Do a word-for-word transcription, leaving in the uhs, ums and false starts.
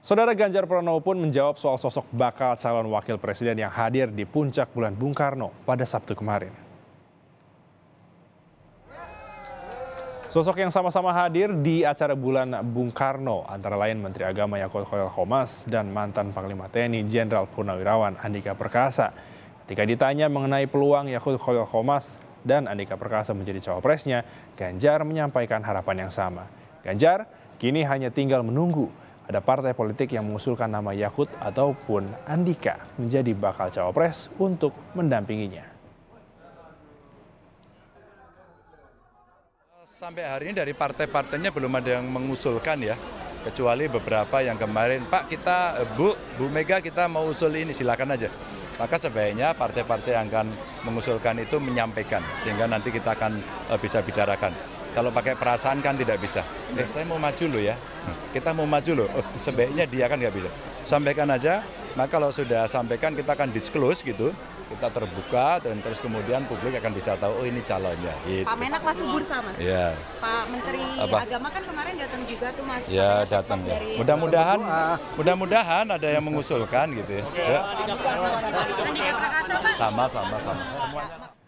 Saudara Ganjar Pranowo pun menjawab soal sosok bakal calon wakil presiden yang hadir di puncak bulan Bung Karno pada Sabtu kemarin. Sosok yang sama-sama hadir di acara bulan Bung Karno antara lain Menteri Agama Yakut Khalil Qomas dan mantan Panglima T N I Jenderal Purnawirawan Andika Perkasa. Ketika ditanya mengenai peluang Yakut Khalil Qomas dan Andika Perkasa menjadi cawapresnya, Ganjar menyampaikan harapan yang sama. Ganjar kini hanya tinggal menunggu ada partai politik yang mengusulkan nama Yakut ataupun Andika menjadi bakal cawapres untuk mendampinginya. Sampai hari ini dari partai-partainya belum ada yang mengusulkan ya, kecuali beberapa yang kemarin, Pak kita, Bu, Bu Mega kita mau usul ini, silakan aja. Maka sebaiknya partai-partai yang akan mengusulkan itu menyampaikan, sehingga nanti kita akan bisa bicarakan. Kalau pakai perasaan kan tidak bisa. Eh, saya mau maju loh ya, kita mau maju loh, oh, sebaiknya dia kan nggak bisa. Sampaikan aja, maka kalau sudah sampaikan kita akan disclose gitu, kita terbuka dan terus kemudian publik akan bisa tahu, oh ini calonnya. Gitu. Pak Menak masuk bursa Mas? Ya. Pak Menteri Apa? Agama kan kemarin datang juga tuh Mas. Ya datang ya. Mudah-mudahan, mudah-mudahan ada yang mengusulkan gitu ya. Ya. Andika Perkasa Pak? Sama, sama, sama.